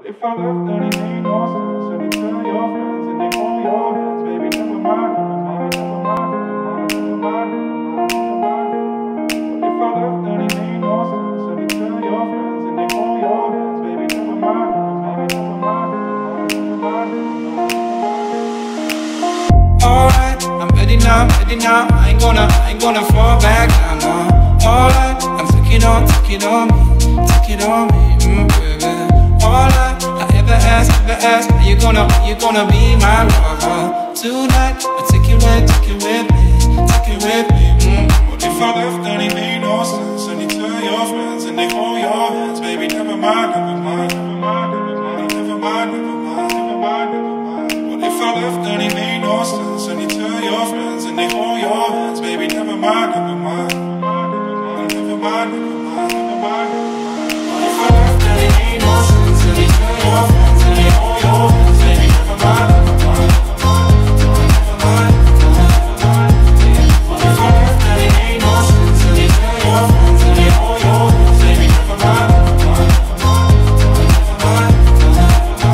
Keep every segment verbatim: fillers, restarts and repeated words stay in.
if I left, then it made no sense. And you tell your friends and they hold your hands, baby, never mind, never mind, never mind, never mind, never mind, never mind. But if I left, then it made no sense. And you tell your friends and they hold your hands, baby, never mind, never mind, never mind, never mind, never mind. Alright, I'm ready now, ready now. I ain't gonna, I ain't gonna fall back down now. Alright, I'm taking on, take it on me, take it on me, mm, baby. All I, I ever ask, ever ask, are you gonna, are you gonna be my lover? Tonight, I take you with, take you with me, take you with me, mm. What if I left and it made no sense? And you tell your friends and they hold your hands, baby, never mind, never mind, never mind, never mind, never mind, never mind, never mind, never mind. What if I left and it made no sense? And you tell your friends and they hold your hands, baby, never mind, never mind, never mind, never mind, never mind, never mind. What if I left and it made no sense? Your friends and they hold your hands, baby, never mind, never mind, never mind, never mind. What if I left and it made no sense? And you tell your friends and they hold your hands, baby, never mind, never mind, never mind, never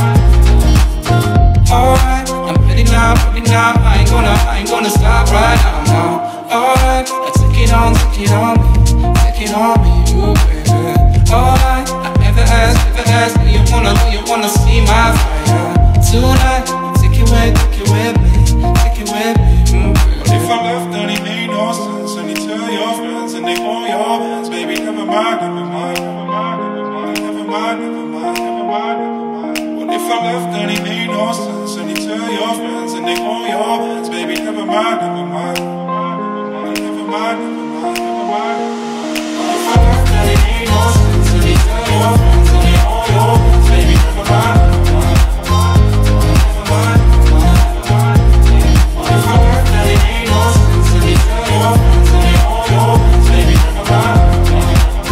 mind. Alright, I'm ready now, ready now. I ain't gonna, I ain't gonna stop right now, now. Alright, I take it on, take it on me, take it on me, ooh, baby. Alright, I ever ask, ever ask, do you wanna, do you wanna see my fire? Tonight, take it with, take it with me, take it with me, mm, but if I left, then it made no sense. And you tell your friends and they hold your hands, baby, never mind, never mind, never mind, never mind, never mind, never mind, never mind, never mind. What if I left, then it made no sense? And you tell your friends and they hold your hands, baby, never mind, never mind, never mind, never mind, never mind, never mind. What if I left, then it made no sense? And you tell your friends and they hold your hands, baby, never mind, never mind, never mind, never mind. What if I left, then it made no sense? And you tell your friends and they hold your hands, baby, never mind, never mind, never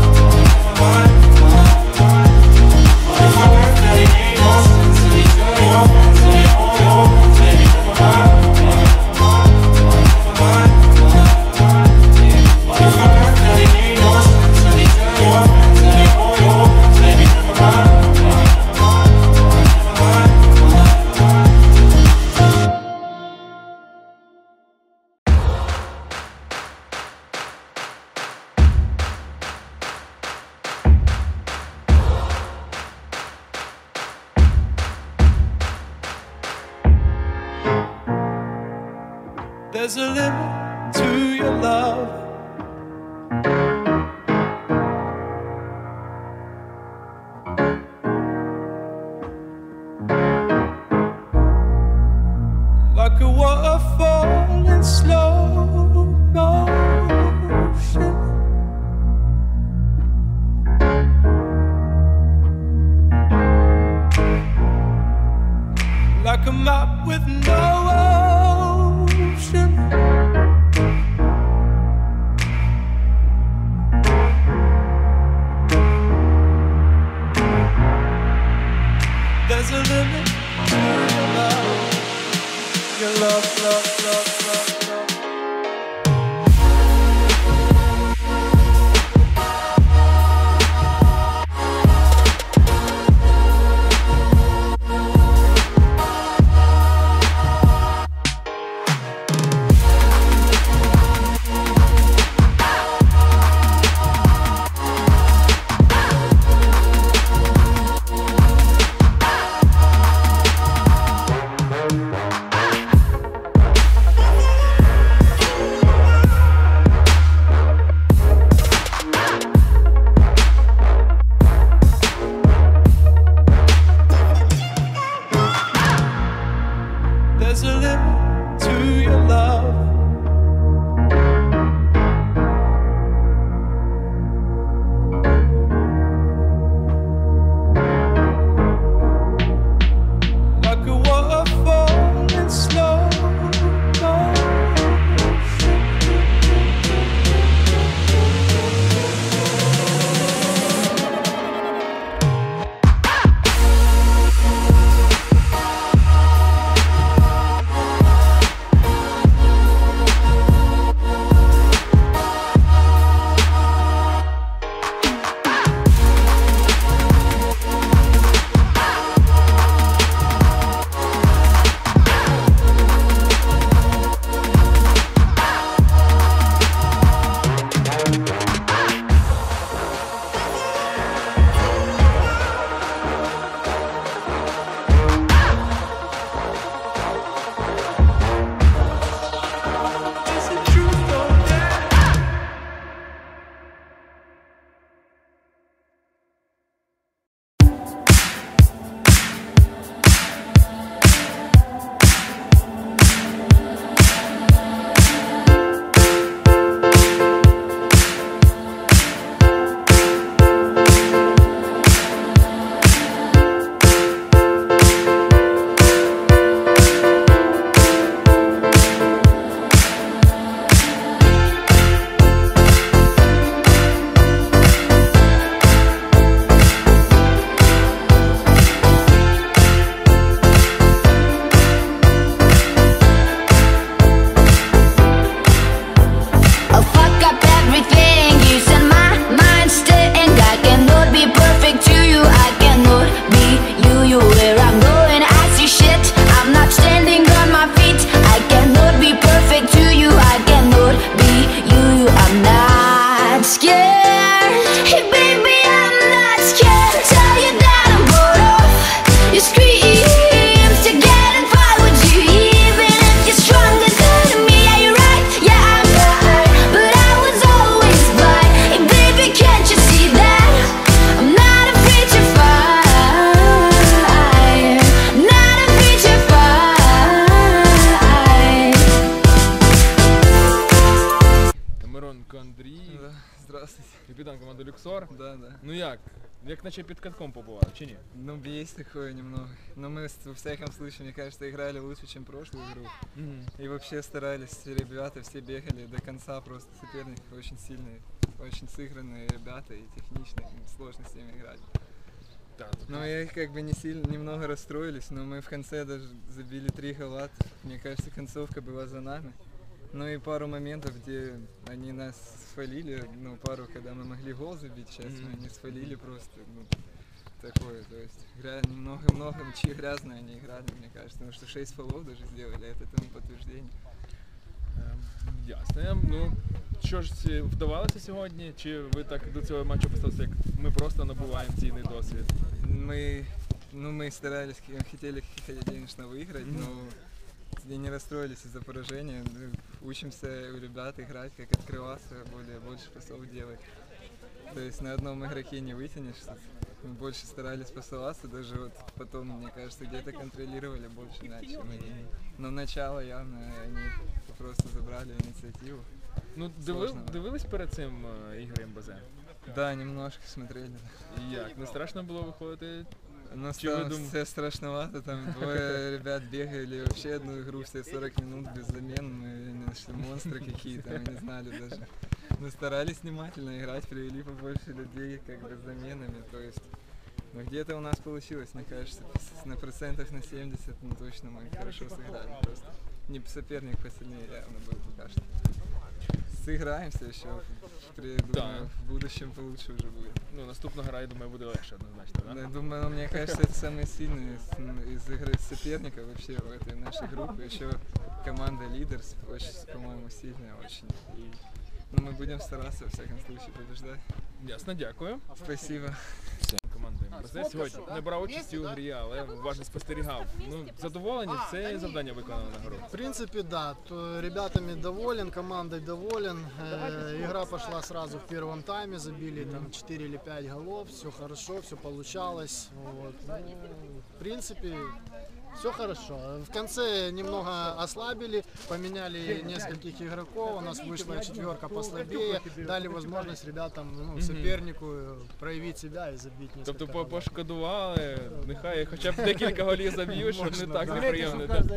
mind, never mind. What if I left, then it made no sense? And you tell your friends and they hold your hands, baby, never mind, never mind, never mind, never mind. What if I left, then it made no sense? And you tell your friends and they hold your hands, baby, never mind, never mind, never mind, never mind. There's a limit to your love. Like a waterfall in slow motion. Like a map with no ocean. There's a limit to your love. Your love, love, love, love, love. Люксор. Да, да. Ну як? Як наче під катком побували, чи ні? Ну, есть такое немного. Но мы, во всяком случае, мне кажется, играли лучше, чем прошлую игру. Угу. И вообще старались, ребята все бегали до конца, просто соперник очень сильный, очень сыгранные ребята и техничные, сложно с ними играть. Так. Но я как бы не сильно, немного расстроились, но мы в конце даже забили три гола. Мне кажется, концовка была за нами. Ну и пару моментов, где они нас свалили, ну пару, когда мы могли гол забить, сейчас Мгм. мы не свалили просто, ну такое, то есть гря- много-много мячи грязные они играли, мне кажется, потому что шесть фолов даже сделали, это тому подтверждение. Ем, Ясно. Ем, Ну, що ж, ці- вдавалося сьогодні? Чи ви так до цього матчу поставилися, як ми просто набуваємо цінний досвід? Мы, ну мы старались, х- хотели, конечно, выиграть, Мгм. но и не расстроились из-за поражения. Ну, учимся у ребят играть, как открываться, более больше пасов делать. То есть на одном игроке не вытянешь. Тут мы больше старались пасоваться, даже вот потом, мне кажется, где-то контролировали больше мяч, чем они. Но начало явно они просто забрали инициативу. Ну, диви, Сложно, да. дивились перед цим е, ігри ем бе зет? Да, немножко смотрели. І як? Не страшно було виходити? Но Чи ви стало дум- все страшновато, там двое ребят бегали вообще одну игру все сорок минут без замен, мы нашли монстры какие-то, мы не знали даже. Мы старались внимательно играть, привели побольше людей как бы с заменами, то есть ну, где-то у нас получилось, мне кажется, с- на процентов на семьдесят, ну точно мы хорошо сыграли, просто не соперник посильнее явно был пока что. Сыграемся еще, при, думаю, в будущем получше уже будет. Ну, наступна гра, я думаю, буде легше однозначно, Ну, да? я думаю, ну, мне кажется, это самые сильные из, ну, из игры соперников вообще в этой нашей группе. Еще команда Лидерс очень, по-моему, сильная очень. И ну, мы будем стараться, во всяком случае, побеждать. Ясно, дякую. Спасибо. Команда ем бе зет сьогодні не брав участі у грі, але уважно спостерігав. Ну, задоволені, все завдання виконано на гру. В принципе, да. То ребятами доволен, командой доволен. Э, игра пошла сразу в первом тайме, забили там четыре или пять голов, все хорошо, все получалось. Вот. Ну, в принципе, все хорошо. В конце немного ослабили, поменяли нескольких игроков, у нас вышла четверка послабее, дали возможность ребятам, ну, сопернику проявить себя и забить несколько Тобто по- голов. пошкодували, нехай хоча б декілька голів заб'ють, щоб не Можна, так да. неприємно. Да.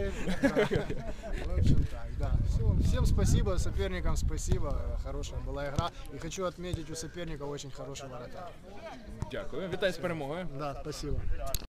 В общем так, да. Всё, всем спасибо, соперникам спасибо, хорошая была игра. И хочу отметить, у соперника очень хороший вратарь. Дякую. Вітаю з перемогою. Да, спасибо.